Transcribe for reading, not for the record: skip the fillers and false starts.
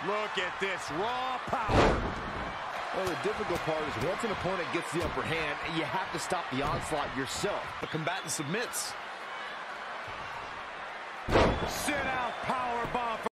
Look at this raw power. Well, the difficult part is once an opponent gets the upper hand, you have to stop the onslaught yourself. The combatant submits. Sit out power bomb.